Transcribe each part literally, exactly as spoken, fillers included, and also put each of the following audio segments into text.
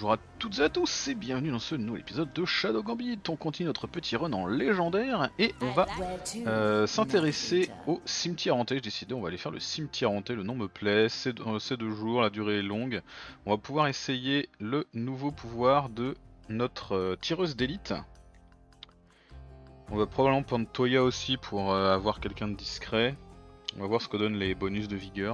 bonjour à toutes et à tous et bienvenue dans ce nouvel épisode de Shadow Gambit. On continue notre petit run en légendaire et on va euh, s'intéresser au cimetière hanté. J'ai décidé, on va aller faire le cimetière hanté, le nom me plaît, c'est de, deux jours, la durée est longue. On va pouvoir essayer le nouveau pouvoir de notre euh, tireuse d'élite. On va probablement prendre Toya aussi pour euh, avoir quelqu'un de discret. On va voir ce que donnent les bonus de vigueur.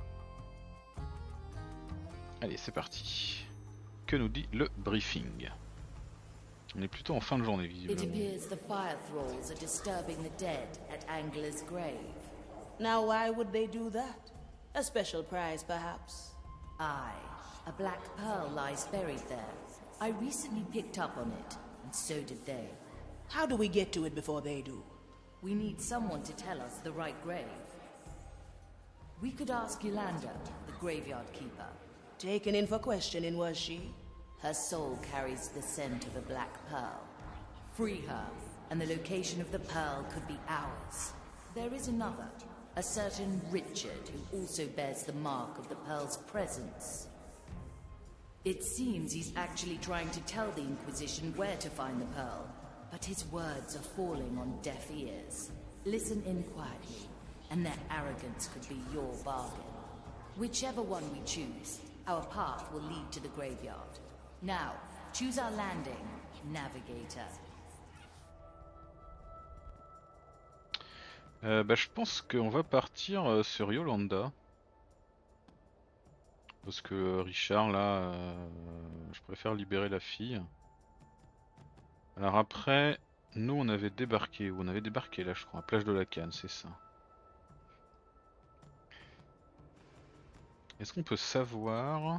Allez, c'est parti. Que nous dit le briefing? On est plutôt en fin de journée visiblement. It appears the fire thralls are disturbing the dead at Angler's grave. Now why would they do that? A special prize, perhaps? Aye, a black pearl lies buried there. I recently picked up on it, and so did they. How do we get to it before they do? We need someone to tell us the right grave. We could ask Yolanda, the graveyard keeper. Taken in for questioning, was she? Her soul carries the scent of a black pearl. Free her, and the location of the pearl could be ours. There is another, a certain Richard, who also bears the mark of the pearl's presence. It seems he's actually trying to tell the Inquisition where to find the pearl, but his words are falling on deaf ears. Listen in quietly, and their arrogance could be your bargain. Whichever one we choose, our path will lead to the graveyard. Now, choose our landing, Navigator. Euh, bah, je pense qu'on va partir euh, sur Yolanda. Parce que euh, Richard, là, euh, je préfère libérer la fille. Alors après, nous on avait débarqué, ou on avait débarqué là je crois, à Plage de la Canne, c'est ça. Est-ce qu'on peut savoir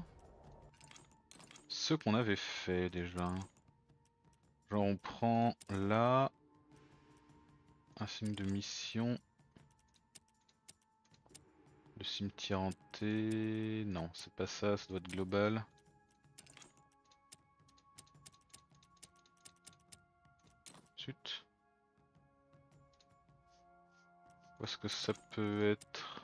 ce qu'on avait fait déjà? Genre on prend là un signe de mission. Le cimetière hanté. Non, c'est pas ça, ça doit être global. Zut. Où est-ce que ça peut être?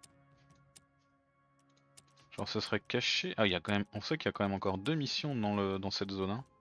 Genre ça serait caché. Ah, il y a quand même. On sait qu'il y a quand même encore deux missions dans le dans cette zone. Hein.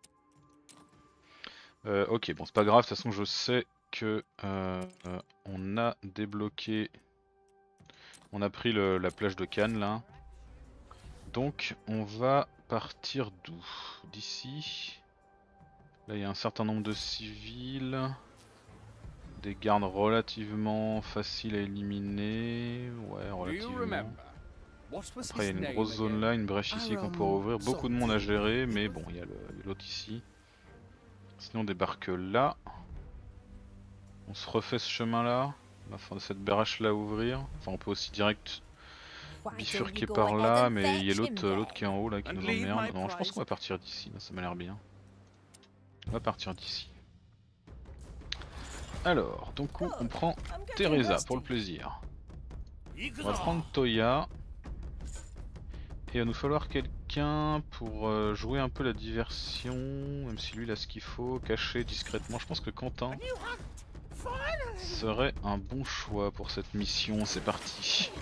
Euh, ok, bon c'est pas grave. De toute façon, je sais que euh, euh, on a débloqué. On a pris le, la plage de Cannes là. Donc on va partir d'où? D'ici. Là il y a un certain nombre de civils. Des gardes relativement faciles à éliminer. Ouais, relativement. Après il y a une grosse zone là, une brèche ici qu'on pourrait ouvrir, beaucoup de monde à gérer, mais bon il y a l'autre ici. Sinon on débarque là. On se refait ce chemin là, on va faire cette brèche là à ouvrir. Enfin on peut aussi direct bifurquer par là, mais il y a l'autre l'autre qui est en haut là qui nous emmerde. Non je pense qu'on va partir d'ici, ça m'a l'air bien. On va partir d'ici. Alors, donc on prend Teresa pour le plaisir. On va prendre Toya. Et il va nous falloir quelqu'un pour euh, jouer un peu la diversion, même si lui il a ce qu'il faut, caché discrètement. Je pense que Quentin serait un bon choix pour cette mission. C'est parti.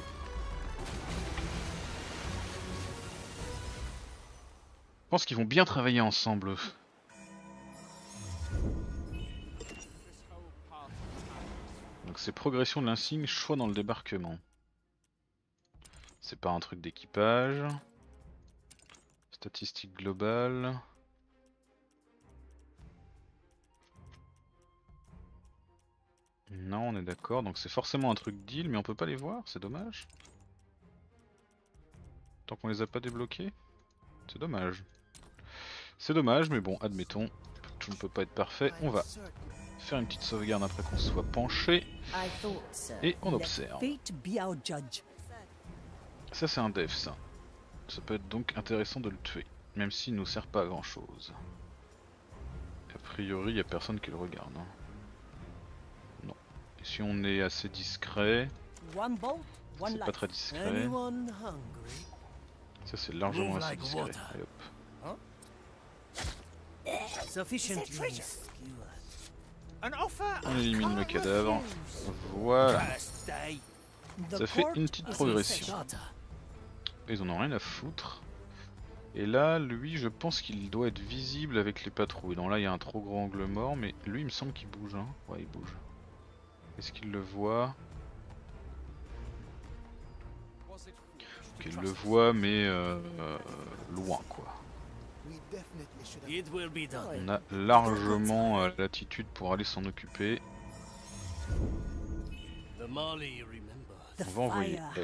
Je pense qu'ils vont bien travailler ensemble. Donc c'est progression de l'insigne, choix dans le débarquement. C'est pas un truc d'équipage. Statistique globale. Non, on est d'accord. Donc c'est forcément un truc deal, mais on peut pas les voir, c'est dommage. Tant qu'on les a pas débloqués. C'est dommage. C'est dommage, mais bon, admettons. Tout ne peut pas être parfait. On va faire une petite sauvegarde après qu'on soit penché. Et on observe. Ça c'est un def ça. Ça peut être donc intéressant de le tuer, même s'il nous sert pas à grand chose. A priori il n'y a personne qui le regarde. Hein. Non. Et si on est assez discret, c'est pas très discret. Ça c'est largement assez discret. Allez, hop. On élimine le cadavre. Voilà. Ça fait une petite progression. Ils en ont rien à foutre. Et là, lui, je pense qu'il doit être visible avec les patrouilles. Donc là, il y a un trop gros angle mort, mais lui, il me semble qu'il bouge. Hein. Ouais, il bouge. Est-ce qu'il le voit? Ok, il le voit, mais euh, euh, loin, quoi. On a largement euh, l'attitude pour aller s'en occuper. On va envoyer elle.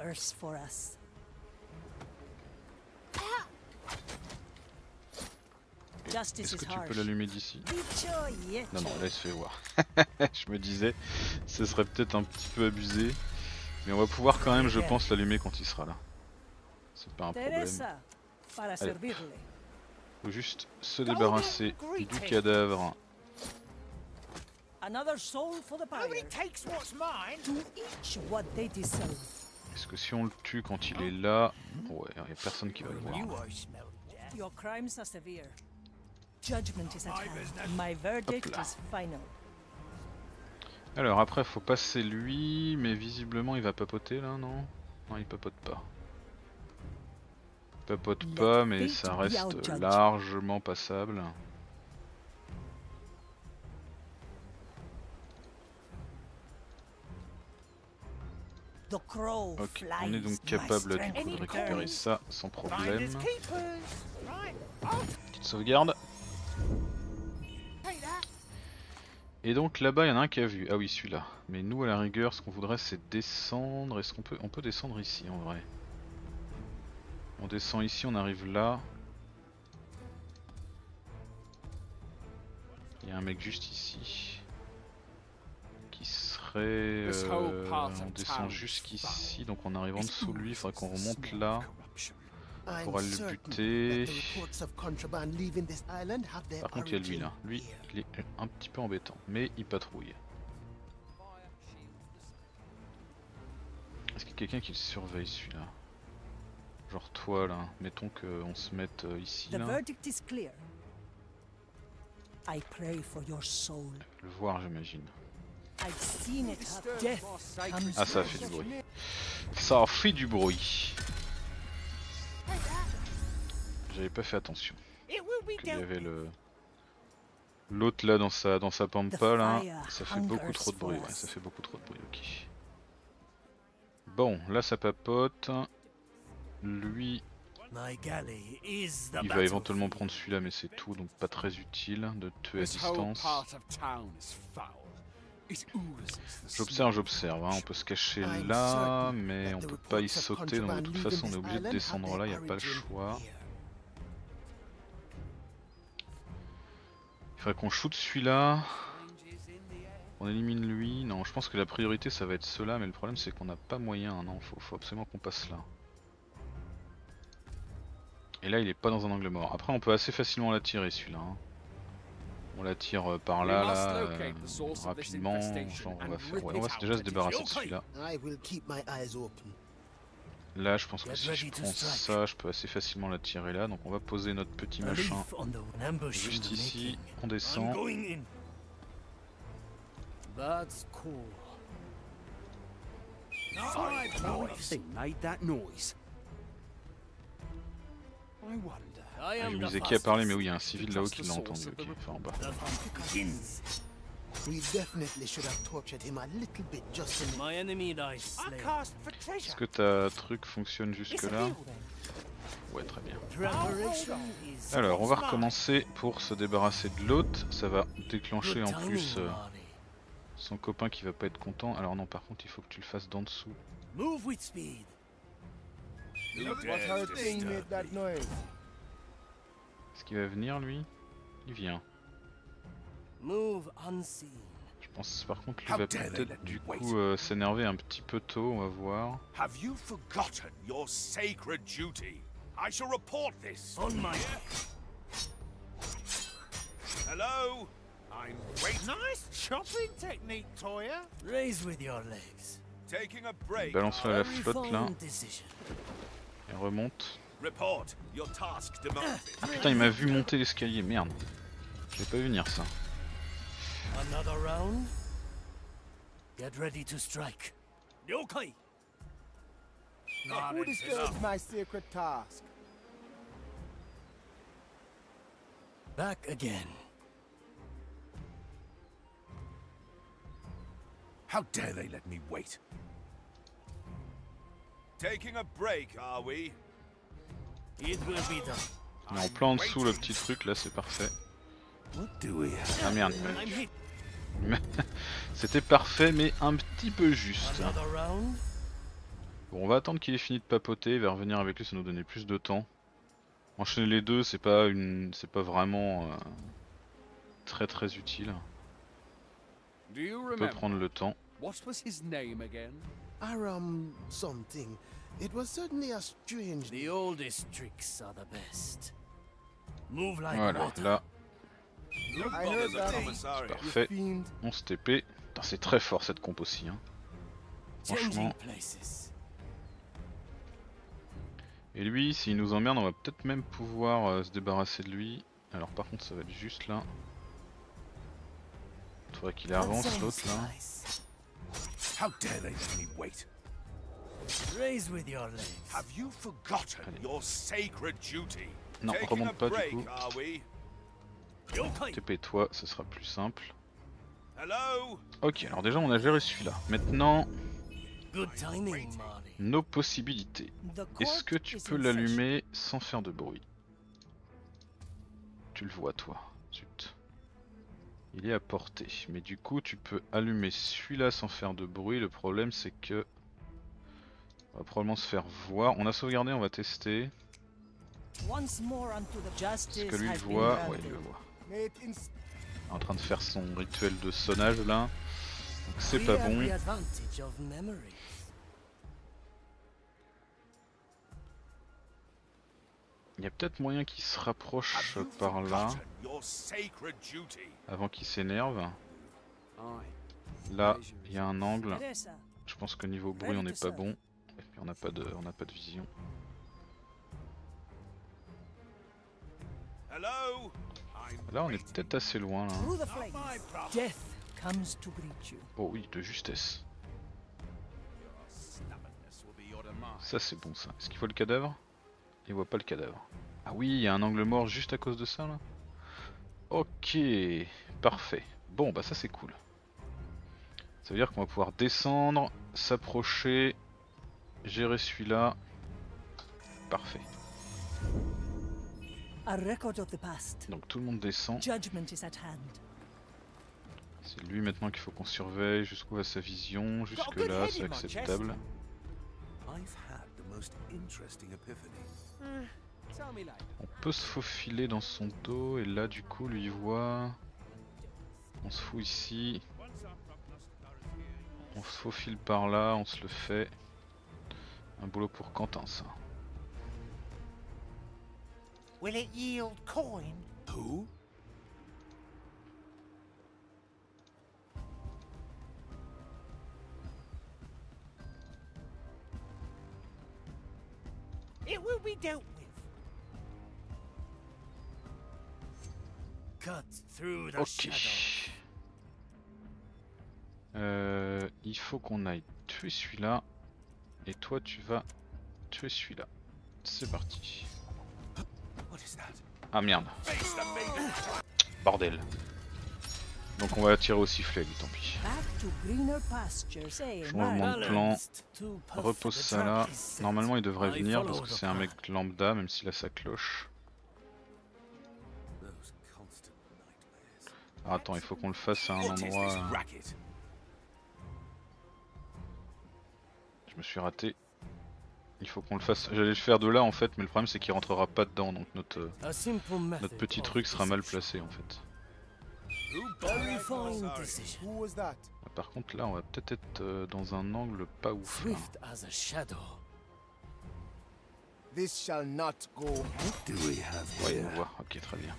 Est-ce que tu peux l'allumer d'ici? Non, non, là il se fait voir. Je me disais, ce serait peut-être un petit peu abusé. Mais on va pouvoir quand même, je pense, l'allumer quand il sera là. C'est pas un problème. Allez. Faut juste se débarrasser du cadavre. Est-ce que si on le tue quand il est là, ouais, il n'y a personne qui va le voir. Hop là. Alors après faut passer lui, mais visiblement il va papoter là, non? Non, il papote pas. Il papote pas, mais ça reste largement passable. Ok, on est donc capable du coup de récupérer ça sans problème. Petite sauvegarde. Et donc là-bas il y en a un qui a vu, ah oui celui-là. Mais nous à la rigueur ce qu'on voudrait c'est descendre, est-ce qu'on peut, on peut descendre ici en vrai? On descend ici, on arrive là. Il y a un mec juste ici. Qui serait... Euh, on descend jusqu'ici, donc en arrivant en dessous de lui, il faudrait qu'on remonte là. Pour aller le buter. Par contre il y a lui là, lui il est un petit peu embêtant, mais il patrouille. Est-ce qu'il y a quelqu'un qui le surveille celui-là? Genre toi là, mettons qu'on se mette ici là. Le voir j'imagine. Ah ça a fait du bruit. Ça a fait du bruit. J'avais pas fait attention. Il y avait le l'autre là dans sa dans sa pampa là, ça fait beaucoup trop de bruit. Ouais, ça fait beaucoup trop de bruit. Ok. Bon, là ça papote. Lui, il va éventuellement prendre celui-là, mais c'est tout, donc pas très utile de tuer à distance. J'observe, j'observe. Hein. On peut se cacher là, mais on peut pas y sauter, donc de toute façon on est obligé de descendre là. Il n'y a pas le choix. Il faudrait qu'on shoot celui-là. On élimine lui. Non, je pense que la priorité ça va être ceux-là, mais le problème c'est qu'on n'a pas moyen. Non, faut, faut absolument qu'on passe là. Et là il est pas dans un angle mort. Après on peut assez facilement l'attirer celui-là. Hein. On l'attire par là, là, euh, rapidement. Genre on va faire. Ouais, on va déjà se débarrasser de celui-là. Là je pense que si je prends ça, je peux assez facilement l'attirer là. Donc on va poser notre petit machin juste ici. On descend. Ah, je me disais qui a parlé, mais oui, il y a un civil là-haut qui l'a entendu. Ok, enfin en bas. Est-ce que ta truc fonctionne jusque là? Ouais, très bien. Alors, on va recommencer pour se débarrasser de l'autre. Ça va déclencher en plus euh, son copain qui va pas être content. Alors non, par contre, il faut que tu le fasses d'en dessous. Est-ce qu'il va venir lui? Il vient. Je pense par contre qu'il va peut-être du coup euh, s'énerver un petit peu tôt, on va voir. Have you forgotten your sacred duty? I shall report this. On my Hello? I'm waiting. Nice chopping technique, Toya. Raise with your legs. Taking a break. Balance la flotte là. Et remonte. Report. Your task demands it. Ah putain, il m'a vu monter l'escalier, merde. J'ai pas vu venir ça. Another round. Get ready to strike. Okay. Who disturbs my sacred task? Back again. How dare they let me wait? Taking a break, are we? It will be done. On est en plein en dessous le petit truc là, c'est parfait. What do we have? Ah merde. C'était parfait mais un petit peu juste. Bon, on va attendre qu'il ait fini de papoter, il va revenir avec lui, ça nous donner plus de temps. Enchaîner les deux, c'est pas une, c'est pas vraiment euh, très très utile. On peut prendre le temps. What was his name again? Aram something. It was certainly a strange. The oldest tricks are the best. Move like Voilà, water. là, I heard that. c'est parfait. Fiend. On se T P. Putain, c'est très fort cette comp aussi. Hein. Changing Franchement. places. Et lui, s'il nous emmerde, on va peut-être même pouvoir euh, se débarrasser de lui. Alors par contre, ça va être juste là. Il faudrait qu'il avance l'autre là. How dare they let me wait? Raise with your legs. Have you forgotten Allez. your sacred duty? Non, Taking remonte a pas du break, coup. are we? T P toi, ce sera plus simple. Hello? Ok, alors déjà on a géré celui-là. Maintenant, Good timing, Marley. nos possibilités. Est-ce que tu peux l'allumer sans faire de bruit? Tu le vois toi, zut. Il est à portée, mais du coup tu peux allumer celui-là sans faire de bruit. Le problème c'est que on va probablement se faire voir. On a sauvegardé, on va tester. Est-ce que lui le voit? Ouais, il le voit. May it ins- Il est en train de faire son rituel de sonnage là. Donc c'est pas bon. Il y a peut-être moyen qu'il se rapproche par là avant qu'il s'énerve. Là, il y a un angle. Je pense que niveau bruit, on n'est pas bon. Et puis on n'a pas de, on n'a pas de vision. Là, on est peut-être assez loin là. Oh oui, de justesse. Ça c'est bon ça. Est-ce qu'il voit le cadavre? Il voit pas le cadavre. Ah oui, il y a un angle mort juste à cause de ça là. Ok, parfait. Bon bah ça c'est cool. Ça veut dire qu'on va pouvoir descendre, s'approcher, gérer celui-là. Parfait. Donc tout le monde descend. C'est lui maintenant qu'il faut qu'on surveille. Jusqu'où va sa vision? Jusque là, c'est acceptable. On peut se faufiler dans son dos et là du coup lui voit. On se fout ici. On se faufile par là, on se le fait. Un boulot pour Quentin ça. Will it yield coin? Who? It will be dealt with. Cut through the Ok. shadow. Euh, il faut qu'on aille tuer celui-là. Et toi tu vas tuer celui-là. C'est parti. What is that? Ah merde. Face the maiden. Bordel. Donc on va tirer au sifflet lui, tant pis. Changement de plan. Repose ça là. Normalement il devrait venir parce que c'est un mec lambda même s'il a sa cloche. Ah, attends, il faut qu'on le fasse à un endroit... Je me suis raté. Il faut qu'on le fasse... J'allais le faire de là en fait, mais le problème c'est qu'il rentrera pas dedans, donc notre, notre petit truc sera mal placé en fait. Who was that? Par contre là on va peut-être être euh, dans un angle pas ouf. Là. This shall not go. What do we have Ouais, here? on voit, ok très bien.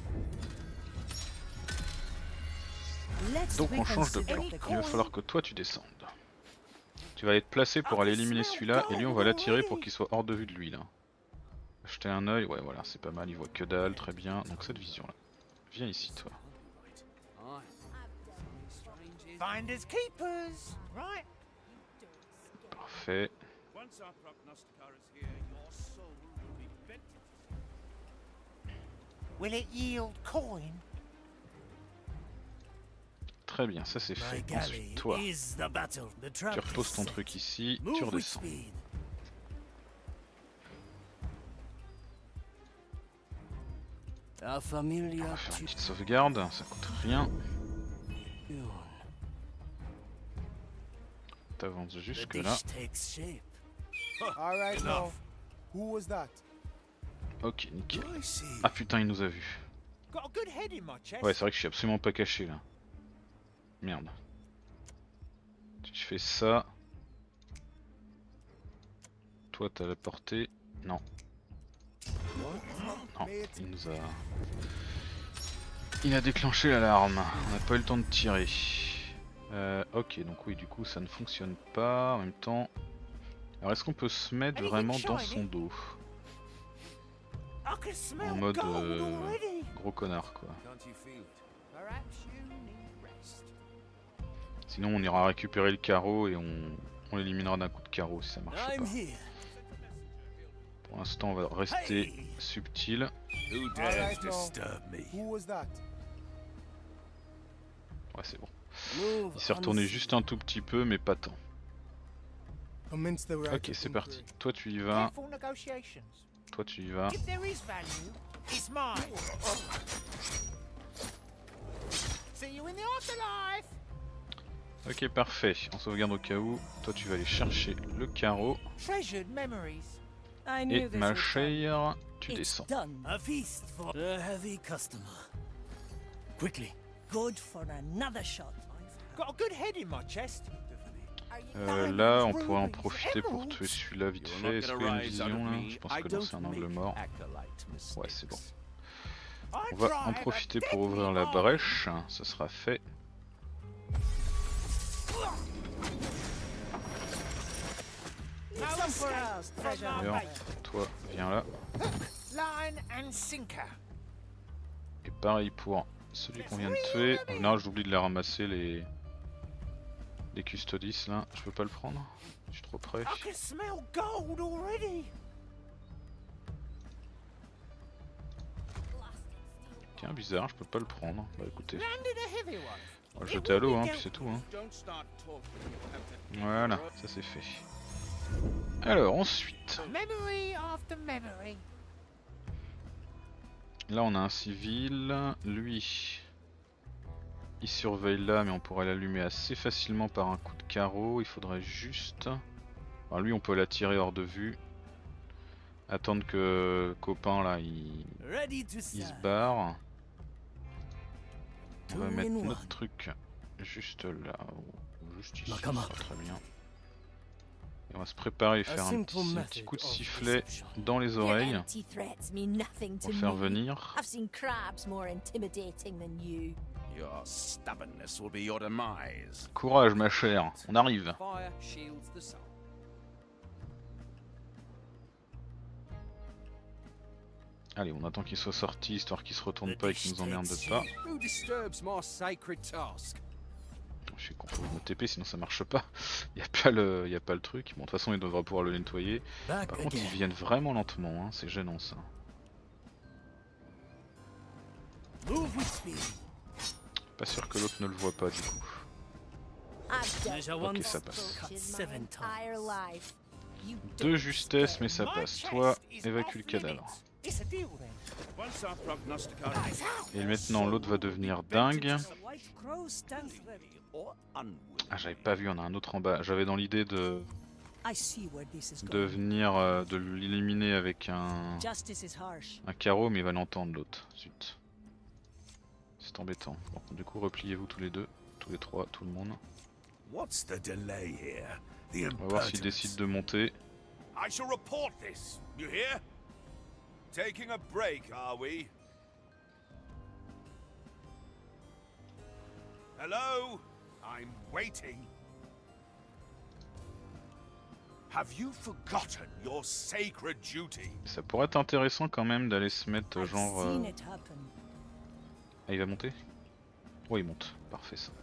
Donc on change de plan. Il va falloir que toi tu descendes. Tu vas être placé pour aller éliminer celui-là et lui on va l'attirer pour qu'il soit hors de vue de lui là. Jeter un œil, ouais voilà c'est pas mal, il voit que dalle, très bien. Donc cette vision là. Viens ici toi. Finders keepers, right? Parfait. Will it yield coin? Très bien, ça c'est fait. Ensuite, toi, tu reposes ton truc ici, tu redescends. On va faire une petite sauvegarde, ça coûte rien. T'avances jusque là. Ok, nickel. Ah putain, il nous a vus. Ouais, c'est vrai que je suis absolument pas caché là. Merde. Je fais ça. Toi, t'as la portée. Non. Non, il nous a... Il a déclenché l'alarme. On n'a pas eu le temps de tirer. Euh, ok, donc oui, du coup, ça ne fonctionne pas. En même temps... Alors, est-ce qu'on peut se mettre vraiment dans son dos? En mode euh, gros connard, quoi. Sinon, on ira récupérer le carreau et on, on l'éliminera d'un coup de carreau si ça marche pas. Pour l'instant, on va rester subtil. Ouais, c'est bon. Il s'est retourné juste un tout petit peu, mais pas tant. Ok, c'est parti. Toi, tu y vas. Toi, tu y vas. Ok, parfait. On sauvegarde au cas où. Toi, tu vas aller chercher le carreau. Et ma chère, tu descends. Euh, là, on pourrait en profiter pour tuer celui-là vite fait. Est-ce qu'il y a une vision là? Je pense que non, c'est un angle mort. Ouais, c'est bon. On va en profiter pour ouvrir la brèche. Ça sera fait. Alors, toi, viens là. Et pareil pour celui qu'on vient de tuer. En général, j'oublie de les ramasser, les... les custodies là. Je peux pas le prendre? Je suis trop près. Tiens, bizarre, je peux pas le prendre. Bah écoutez. On va le jeter à l'eau, hein, puis c'est tout. Hein. Voilà, ça c'est fait. Alors ensuite, là on a un civil, lui il surveille là mais on pourrait l'allumer assez facilement par un coup de carreau, il faudrait juste... Alors lui on peut l'attirer hors de vue, attendre que copain là il, il se barre. On va mettre notre truc juste là, ou juste ici, ça sera très bien. Et on va se préparer et faire un petit, un petit coup de sifflet dans les oreilles pour le faire venir. Courage ma chère, on arrive. Allez, on attend qu'il soit sorti histoire qu'il se retourne pas et qu'il nous emmerde pas. Je suis con, faut me T P sinon ça marche pas. Il n'y a pas le, y a pas le truc. Bon, de toute façon, il devra pouvoir le nettoyer. Par contre, ils viennent vraiment lentement. Hein. C'est gênant ça. Pas sûr que l'autre ne le voit pas du coup. Ok, ça passe. De justesse, mais ça passe. Toi, évacue le cadavre. Et maintenant, l'autre va devenir dingue. Ah, j'avais pas vu, on a un autre en bas. J'avais dans l'idée de de venir euh, de l'éliminer avec un un carreau, mais il va l'entendre l'autre. Zut. C'est embêtant. Bon, du coup, repliez-vous tous les deux, tous les trois, tout le monde. On va voir s'il décide de monter. Taking a break, are we? Hello? I'm waiting. Have you forgotten your sacred duty? Ça pourrait être intéressant quand même d'aller se mettre genre... Euh... Ah, il va monter? Oh, il monte. Parfait ça.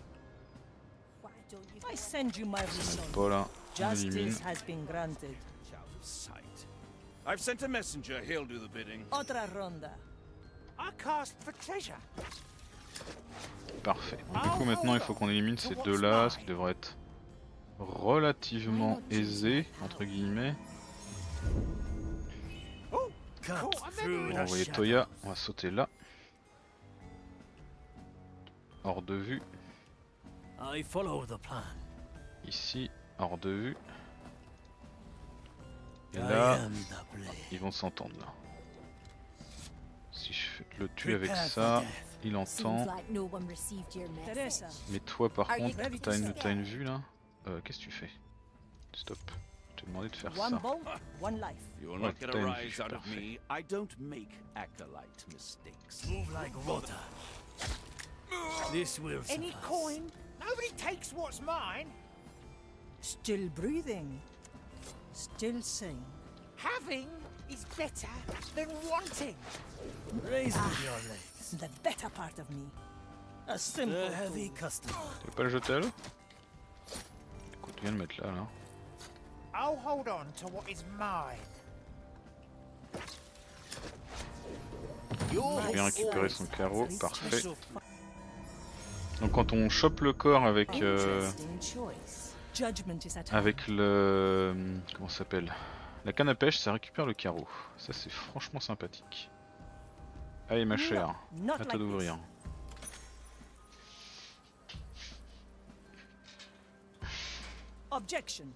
Ça met pas là. On élimine. I've sent a messenger, he'll do the bidding. Otra ronda. I cast for treasure. Parfait. Donc, du coup maintenant il faut qu'on élimine ces deux là, ce qui devrait être relativement aisé, entre guillemets. On va envoyer Toya, on va sauter là. Hors de vue. Ici, hors de vue. Et là, ils vont s'entendre là. Si je le tue avec ça, il entend. Mais toi par contre, t'as une, t'as une vue là. Euh, qu'est-ce que tu fais? Stop. Je t'ai demandé de faire ça. You'll Ouais, not get t'as a une vue, rise out of parfait. me. I don't make acolyte mistakes. This will Any coin? Nobody takes what's mine. Still breathing. Still sane. Having is better than wanting. Raise with your legs. The better part of me. A simple heavy customer. Tu veux pas le jeter à l'eau? Écoute, viens le mettre là, là. I'll hold on to what is mine. Il a bien récupéré son carreau, parfait. Donc quand on chope le corps avec euh, avec le comment ça s'appelle, la canne à pêche, ça récupère le carreau. Ça c'est franchement sympathique. Allez ma chère, à toi d'ouvrir. Objection.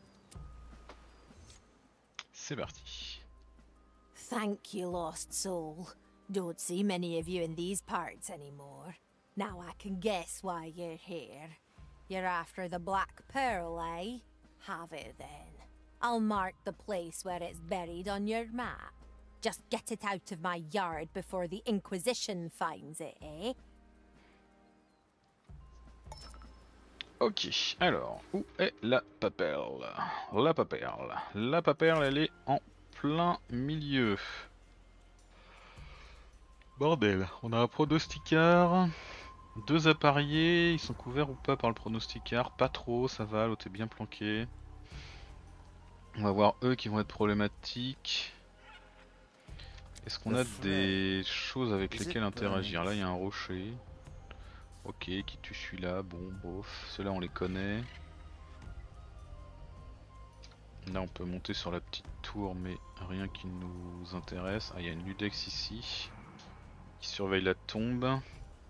C'est parti. Thank you, lost soul. Don't see many of you in these parts anymore. Now I can guess why you're here. You're after the Black Pearl, eh? Have it then. I'll mark the place where it's buried on your map. Just get it out of my yard before the Inquisition finds it, eh? Ok, alors, où est la paperle? La paperle. La paperle, elle est en plein milieu. Bordel, on a un pronosticard, deux appariés, ils sont couverts ou pas par le pronosticard? Pas trop, ça va, l'autre est bien planqué. On va voir eux qui vont être problématiques. Est-ce qu'on a des choses avec lesquelles interagir? Là il y a un rocher. Ok, qui tue celui-là, bon, bof, ceux-là on les connaît. Là on peut monter sur la petite tour mais rien qui nous intéresse. Ah, il y a une Ludex ici qui surveille la tombe.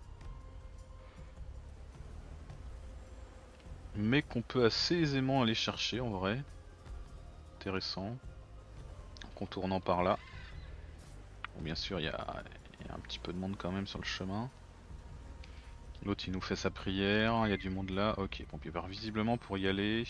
Mais qu'on peut assez aisément aller chercher en vrai. Intéressant. En contournant par là. Bon, bien sûr il y, y a un petit peu de monde quand même sur le chemin. L'autre il nous fait sa prière, il y a du monde là, ok, bon puis visiblement pour y aller,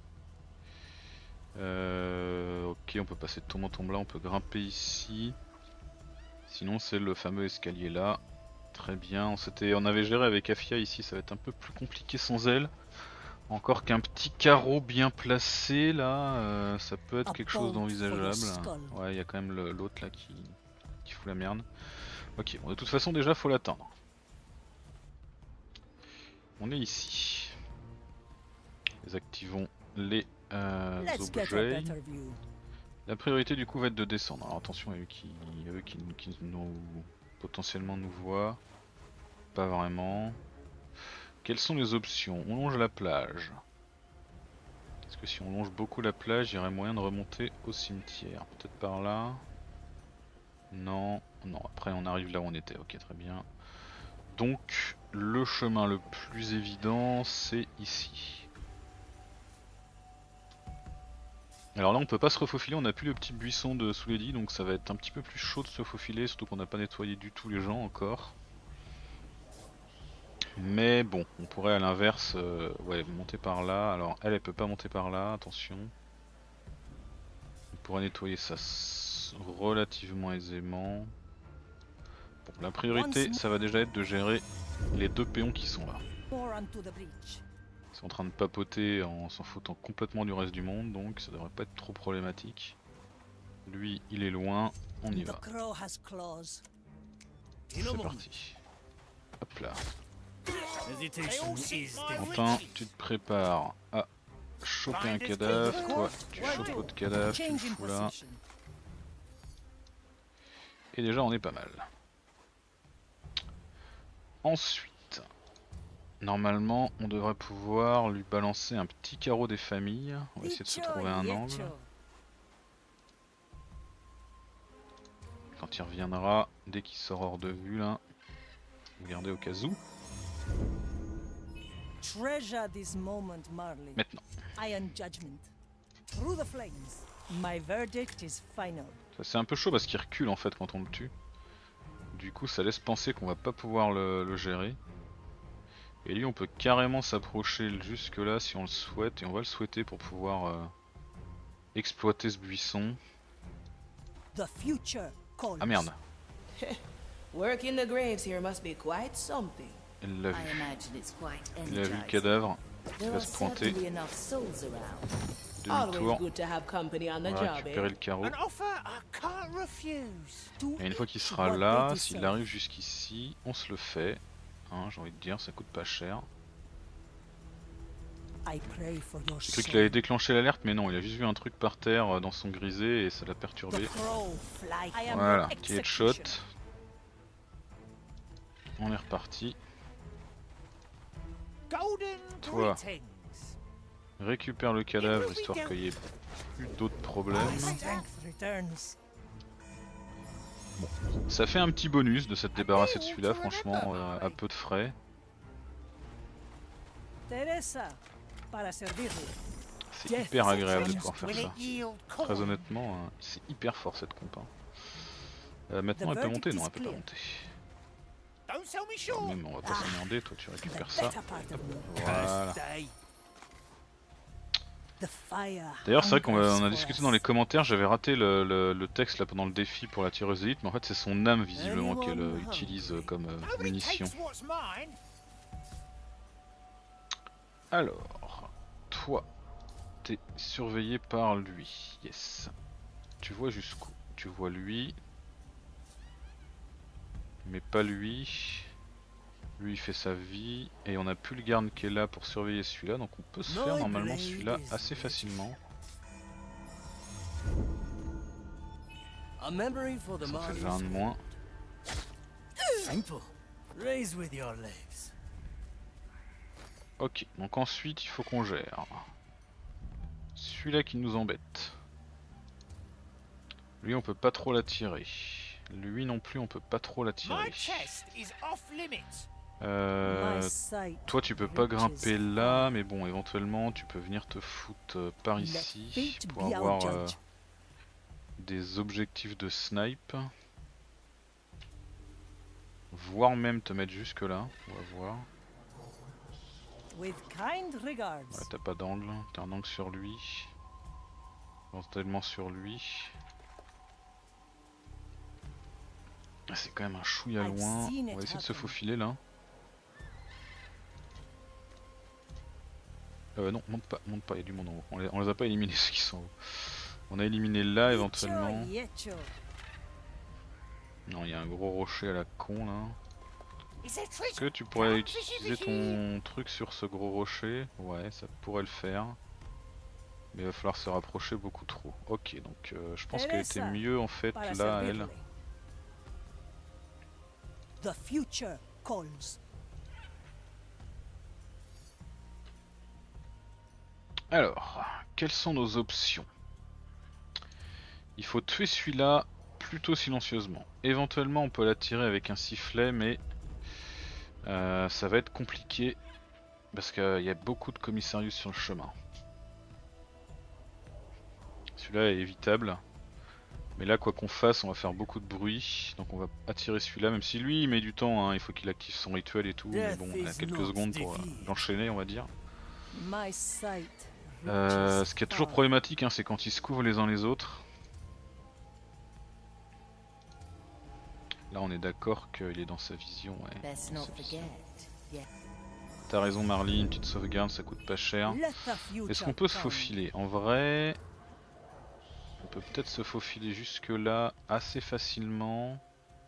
euh, ok on peut passer de tombe en tombe là, on peut grimper ici, sinon c'est le fameux escalier là, très bien, on, s'était, on avait géré avec Afia ici, ça va être un peu plus compliqué sans elle, encore qu'un petit carreau bien placé là, euh, ça peut être quelque chose d'envisageable, ouais il y a quand même l'autre là qui, qui fout la merde, ok bon de toute façon déjà faut l'atteindre. On est ici. Désactivons les euh, objets. La priorité du coup va être de descendre. Alors attention, il y a eux qui, eux qui, qui nous potentiellement nous voient. Pas vraiment. Quelles sont les options? On longe la plage. Est-ce que si on longe beaucoup la plage, il y aurait moyen de remonter au cimetière? Peut-être par là. Non, non. Après on arrive là où on était. Ok, très bien. Donc le chemin le plus évident c'est ici. Alors là on peut pas se refaufiler, on n'a plus le petit buisson de sous les lits donc ça va être un petit peu plus chaud de se faufiler, surtout qu'on n'a pas nettoyé du tout les gens encore. Mais bon, on pourrait à l'inverse euh, ouais, monter par là. Alors elle elle peut pas monter par là, attention. On pourrait nettoyer ça relativement aisément. Bon, la priorité ça va déjà être de gérer les deux péons qui sont là. Ils sont en train de papoter en s'en foutant complètement du reste du monde donc ça devrait pas être trop problématique. Lui il est loin, on y va. C'est parti. Hop là. Enfin tu te prépares à choper un cadavre, toi tu chopes l'autre cadavre, tu le fous là. Et déjà on est pas mal. Ensuite, normalement, on devrait pouvoir lui balancer un petit carreau des familles. On va essayer de se trouver un angle. Quand il reviendra, dès qu'il sort hors de vue là, regardez au cas où. Treasure this moment, Marley. Maintenant. Iron judgment. Through the flames. My verdict is final. C'est un peu chaud parce qu'il recule en fait quand on le tue. Du coup ça laisse penser qu'on va pas pouvoir le, le gérer. Et lui on peut carrément s'approcher jusque là si on le souhaite. Et on va le souhaiter pour pouvoir euh, exploiter ce buisson. The future calls. Ah merde. Work in the graves here must be quite something. Elle l'a vu. I imagine it's quite Il a vu le energizing. cadavre. Il There va are se pointer. certainly enough souls around. Demi-tour. Good to have company on the On va job, récupérer eh? le carreau. An offer I can't refuse. Et une fois qu'il sera là, s'il arrive jusqu'ici, on se le fait. Hein, j'ai envie de dire, ça coûte pas cher. I pray for your J'ai cru soul. qu'il avait déclenché l'alerte, mais non, il a juste vu un truc par terre euh, dans son grisé et ça l'a The perturbé. crow fly. I am Voilà, your petit headshot. executioner. On est reparti. Golden Toi. greetings. Récupère le cadavre histoire qu'il n'y ait plus d'autres problèmes. My strength returns. Ça fait un petit bonus de s'être débarrassé de celui-là, franchement, euh, à peu de frais. Teresa, para servirle. C'est hyper agréable de pouvoir faire ça. Très honnêtement, euh, c'est hyper fort cette comp. hein. Euh, maintenant elle peut monter? Non, elle peut pas monter. Don't sell me Quand short. même, on va pas s'emmerder, toi tu The récupères ça. better part of me. Voilà. Day. The fire. D'ailleurs c'est vrai qu'on a, on a hungers discuté for dans les us. commentaires, j'avais raté le, le, le texte là pendant le défi pour la tireuse d'élite, mais en fait c'est son âme visiblement qu'elle euh, utilise euh, comme euh, Nobody munition. takes what's mine. Alors, toi, t'es surveillé par lui, yes. Tu vois jusqu'où? Tu vois lui, mais pas lui. Lui il fait sa vie, et on a plus le garde qui est là pour surveiller celui-là, donc on peut se faire normalement celui-là assez facilement. A memory for the Ça fait Marley's déjà un de moins. Simple. Raise with your legs. Ok, donc ensuite il faut qu'on gère. Celui-là qui nous embête. Lui on peut pas trop l'attirer. Lui non plus on peut pas trop l'attirer. My chest is off limits. Euh, My sight toi tu peux pas reaches grimper far. là, mais bon éventuellement tu peux venir te foutre euh, par Let ici fate pour be our avoir euh, judge. des objectifs de snipe. Voire même te mettre jusque là, on va voir. With kind regards. Ouais, t'as pas d'angle, t'as un angle sur lui. Éventuellement sur lui. Ah, c'est quand même un chouïa I've loin. seen On va it essayer de se happen. faufiler là. Euh non, monte pas, monte pas, il y a du monde en haut. On les, on les a pas éliminés ceux qui sont en haut. On a éliminé là éventuellement. Yecho, yecho. Non, il y a un gros rocher à la con là. Is there Est-ce treasure? que tu pourrais utiliser ton truc sur ce gros rocher? Ouais, ça pourrait le faire. Mais il va falloir se rapprocher beaucoup trop. Ok, donc euh, je pense qu'elle était mieux en fait Para là, elle. servirle. The future calls. Alors, quelles sont nos options? Il faut tuer celui-là plutôt silencieusement. Éventuellement on peut l'attirer avec un sifflet, mais euh, ça va être compliqué parce qu'il y a beaucoup de commissarius sur le chemin. Celui-là est évitable, mais là quoi qu'on fasse on va faire beaucoup de bruit, donc on va attirer celui-là, même si lui il met du temps, hein, il faut qu'il active son rituel et tout, mais bon on a quelques secondes pour euh, l'enchaîner on va dire. My sight Euh, reaches ce qui est toujours far. problématique, hein, c'est quand ils se couvrent les uns les autres. Là on est d'accord qu'il est dans sa vision. Ouais. Best Dans not sa vision. forget. Yeah. T'as raison Marley, une petite sauvegarde ça coûte pas cher. Let the future Est-ce qu'on peut se come. faufiler? En vrai, on peut peut-être se faufiler jusque là assez facilement.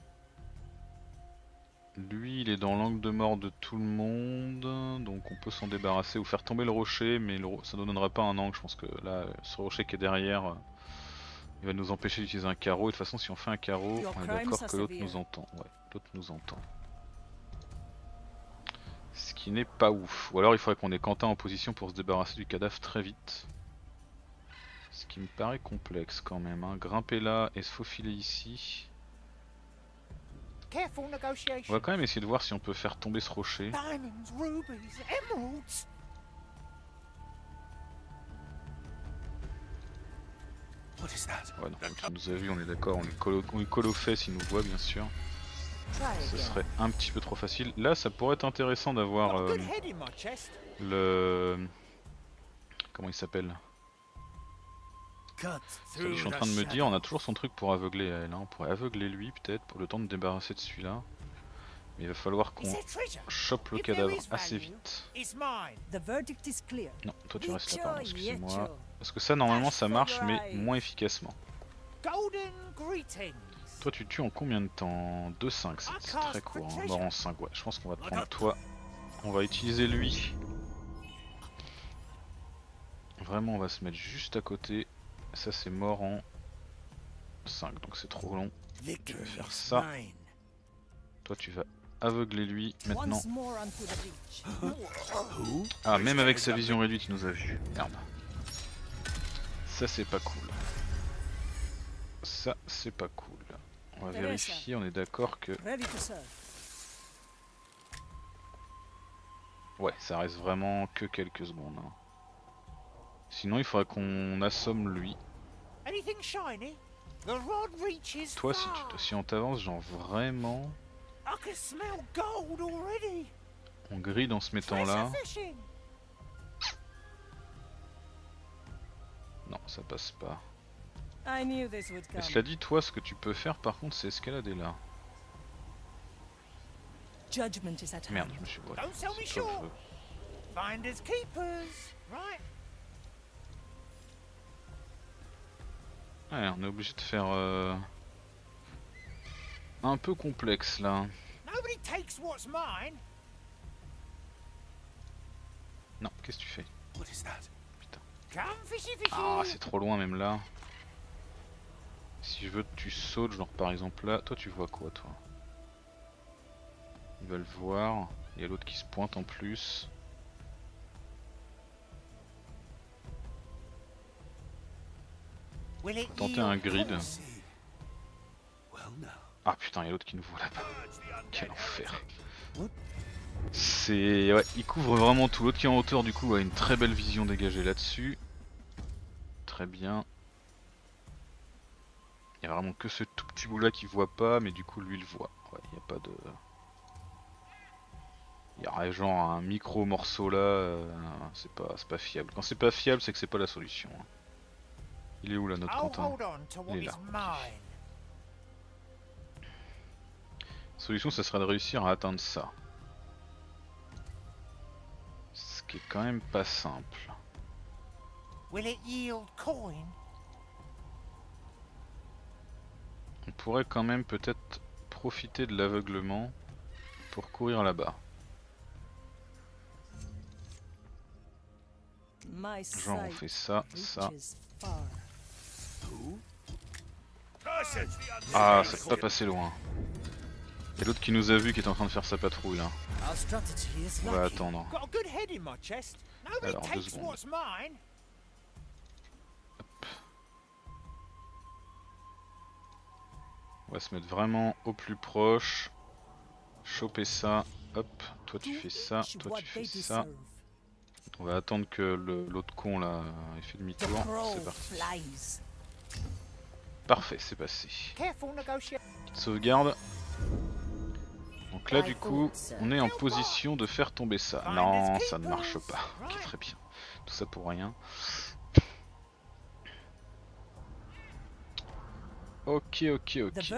Lui il est dans l'angle de mort de tout le monde, donc on peut s'en débarrasser ou faire tomber le rocher, mais le ro- ça ne donnera pas un angle. Je pense que là, ce rocher qui est derrière, euh, il va nous empêcher d'utiliser un carreau. Et de toute façon si on fait un carreau, Your on est crimes d'accord are que l'autre severe. nous entend. Ouais, l'autre nous entend. qui n'est pas ouf. Ou alors il faudrait qu'on ait Quentin en position pour se débarrasser du cadavre très vite. Ce qui me paraît complexe quand même, hein. Grimper là et se faufiler ici. On va quand même essayer de voir si on peut faire tomber ce rocher. Ouais, donc il nous a vu, on est d'accord, on lui colle, on lui colle aux fesses, il nous voit bien sûr. Ce serait un petit peu trop facile. Là ça pourrait être intéressant d'avoir euh, le... Comment il s'appelle? Je suis en train de me dire, on a toujours son truc pour aveugler elle, hein. On pourrait aveugler lui peut-être pour le temps de débarrasser de celui-là. Mais il va falloir qu'on chope le cadavre assez vite. Non, toi tu restes là, pardon, excusez-moi. Parce que ça normalement ça marche mais moins efficacement. Toi tu tues en combien de temps? deux cinq, c'est très court, hein. Mort en cinq, ouais. Je pense qu'on va te prendre toi. On va utiliser lui. Vraiment on va se mettre juste à côté. Ça c'est mort en cinq, donc c'est trop long. Je vais faire ça. Toi tu vas aveugler lui maintenant. Ah, même avec sa vision réduite il nous a vu. Merde. Ça c'est pas cool. Ça c'est pas cool. On va vérifier, on est d'accord que... Ouais, ça reste vraiment que quelques secondes, hein. Sinon il faudrait qu'on assomme lui. Toi si, tu, si on t'avance, genre vraiment... On grille en se mettant là. Non, ça passe pas. Et cela dit, toi ce que tu peux faire par contre c'est escalader là. Merde, je me suis brûlé. C'est pas le feu. Ouais, on est obligé de faire euh, un peu complexe là. Non, qu'est-ce que tu fais? Putain. Ah, c'est trop loin même là. Si je veux que tu sautes, genre par exemple là, toi tu vois quoi toi? Il va le voir, il y a l'autre qui se pointe en plus. Tenter un grid. Ah putain, il y a l'autre qui nous voit là-bas. Quel enfer. C'est... Ouais, il couvre vraiment tout. L'autre qui est en hauteur du coup a une très belle vision dégagée là-dessus. Très bien. Il y a vraiment que ce tout petit bout là qui voit pas, mais du coup lui il voit. Ouais, il n'y a pas de... Il y a genre un micro morceau là, euh, c'est pas, c'est pas fiable. Quand c'est pas fiable, c'est que c'est pas la solution. Il est où là notre Quentin? Il est là. La solution ça serait de réussir à atteindre ça. Ce qui est quand même pas simple. On pourrait quand même peut-être profiter de l'aveuglement pour courir là-bas. Genre on fait ça, ça. Ah, ça peut pas passer loin. Il y a l'autre qui nous a vu qui est en train de faire sa patrouille là. On va attendre. Alors deux secondes. Hop. On va se mettre vraiment au plus proche. Choper ça. Hop, toi tu fais ça, toi tu fais ça. On va attendre que l'autre con là ait fait demi-tour. C'est parti. Parfait, c'est passé. Petite sauvegarde. Donc là du coup, on est en position de faire tomber ça. Non, ça ne marche pas. Ok, très bien. Tout ça pour rien. Ok, ok, ok.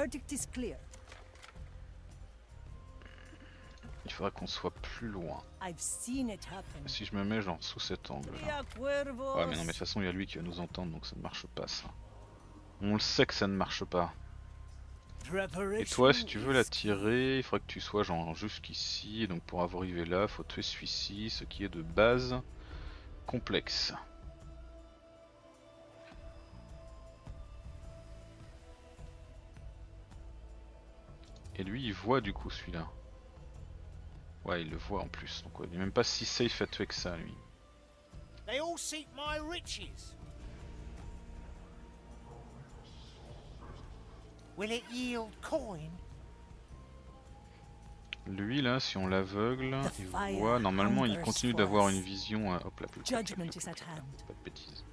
Il faudra qu'on soit plus loin. Si je me mets genre sous cet angle là. Ouais mais non mais de toute façon il y a lui qui va nous entendre donc ça ne marche pas ça. On le sait que ça ne marche pas. Et toi si tu veux la tirer, il faudrait que tu sois genre jusqu'ici. Et donc pour arriver là, faut tuer celui-ci, ce qui est de base complexe. Et lui il voit du coup celui-là. Ouais, il le voit en plus, donc ouais, il est même pas si safe à tuer que ça lui. They all seek my riches. Will it yield coin? Lui là, si on l'aveugle, il voit, normalement il continue d'avoir une vision... Euh, hop là, plus Judgment is at hand. pas de bêtises.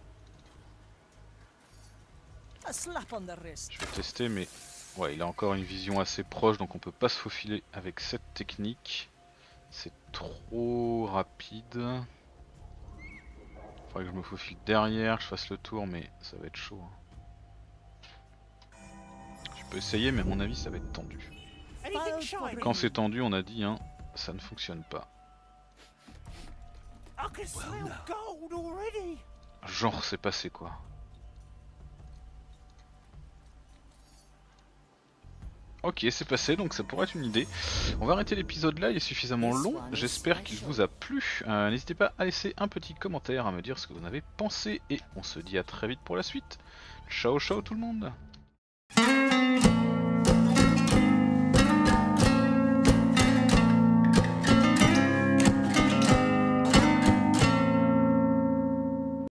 A slap on the wrist. Je vais tester mais... Ouais, il a encore une vision assez proche, donc on peut pas se faufiler avec cette technique. C'est trop rapide. Faudrait que je me faufile derrière, que je fasse le tour, mais ça va être chaud. Je peux essayer, mais à mon avis ça va être tendu. Quand c'est tendu, on a dit, hein, ça ne fonctionne pas. Genre, c'est passé quoi. Ok, c'est passé, donc ça pourrait être une idée. On va arrêter l'épisode là, il est suffisamment long. J'espère qu'il vous a plu. Euh, N'hésitez pas à laisser un petit commentaire, à me dire ce que vous en avez pensé. Et on se dit à très vite pour la suite. Ciao, ciao tout le monde!